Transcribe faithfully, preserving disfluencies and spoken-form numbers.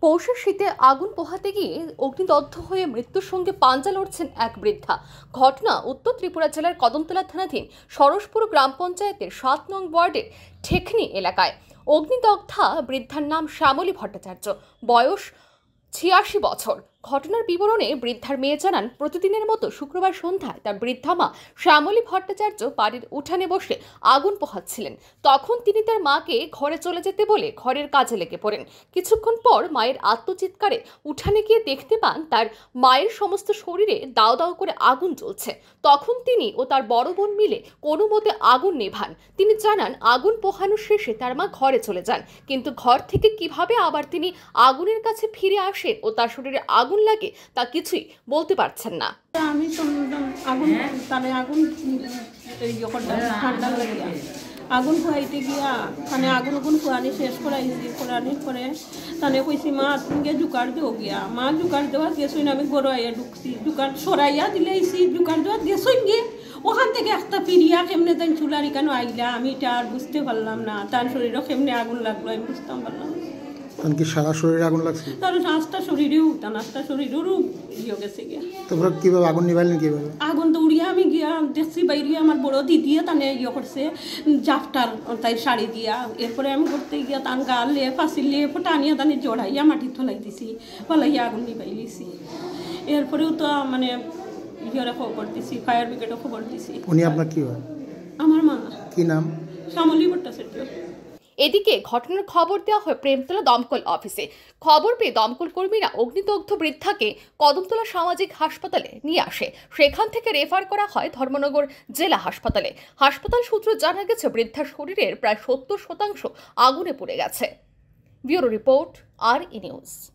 পৌষের শীতে আগুন পোহাতে গিয়ে অগ্নিদগ্ধ হয়ে মৃত্যুর সঙ্গে পাঞ্জা লড়ছেন এক বৃদ্ধা। ঘটনা উত্তর ত্রিপুরা জেলার কদমতলা থানাধীন সরসপুর গ্রাম পঞ্চায়েতের সাত নং ওয়ার্ডের ঠেকনি এলাকায়। অগ্নিদগ্ধা বৃদ্ধার নাম শ্যামলী ভট্টাচার্য, বয়স ছিয়াশি বছর। ঘটনার বিবরণে বৃদ্ধার মেয়ে জানান, প্রতিদিনের মতো শুক্রবার সন্ধ্যায় তার বৃদ্ধা মা শ্যামলী ভট্টাচার্য বাড়ির উঠানে বসে আগুন পোহাচ্ছিলেন। তখন তিনি তার মাকে ঘরে চলে যেতে বলে ঘরের কাজে লেগে পড়েন। কিছুক্ষণ পর মায়ের আত্মচিৎকারে উঠানে গিয়ে দেখতে পান তার মায়ের সমস্ত শরীরে দাও দাও করে আগুন জ্বলছে। তখন তিনি ও তার বড় বোন মিলে কোনো মতে আগুন নেভান। তিনি জানান, আগুন পোহানো শেষে তার মা ঘরে চলে যান, কিন্তু ঘর থেকে কিভাবে আবার তিনি আগুনের কাছে ফিরে আসেন ও তার শরীরে আগুন লাগে তা কিছুই বলতে পারছেন না। আমি আগুন তাহলে আগুন ঠান্ডা লাগিয়া আগুন খুয়াইতে গিয়া মানে আগুন আগুন খুয়ানি শেষ করাইছি। করানির পরে তাহলে কইছি, মা তুমি জুকার দেও গিয়া। মা জুকার দেওয়া গেছইন, আমি গড়াইয়া ঢুকছি, জুকার সরাইয়া দিলেছি, জুকার দেওয়া গেছইন গিয়ে ওখান থেকে একটা ফিরিয়া কেমনে তাই চুলার কেন আইলা আমি এটা আর বুঝতে পারলাম না। তার শরীরও কেমনে আগুন লাগলো আমি বুঝতাম পারলাম। কি সারা শরীরে আগুন লাগছে? তার নাস্তা শরীরেও তা নাস্তা শরীরেরও ইয়ে গেছে গিয়া। তারপর কিভাবে আগুন নিভাইলেন? কিভাবে আগুন তো উড়িয়া আমি গিয়া দেখছি বাইরে আমার বড় দিদিয়ে তানে ইয়ে করছে জাফটার তাই শাড়ি দিয়া। এরপরে আমি করতে গিয়া তান গালে ফাঁসিলে টানিয়া তানে জড়াইয়া মাটি থলাই দিছি, ফলাইয়া আগুন নিভাইলিছি। এরপরেও তো মানে ইয়েরা খবর দিছি, ফায়ার ব্রিগেডও খবর দিছি। উনি আপনার কি হয়? আমার মা। কি নাম? শ্যামলী ভট্টাচার্য। এদিকে ঘটনার খবর দেওয়া হয় প্রেমতলা দমকল অফিসে। খবর পেয়ে দমকল কর্মীরা অগ্নিদগ্ধ বৃদ্ধাকে কদমতলা সামাজিক হাসপাতালে নিয়ে আসে। সেখান থেকে রেফার করা হয় ধর্মনগর জেলা হাসপাতালে। হাসপাতাল সূত্র জানা গেছে, বৃদ্ধার শরীরের প্রায় সত্তর শতাংশ আগুনে পুড়ে গেছে। Bureau report, R E news.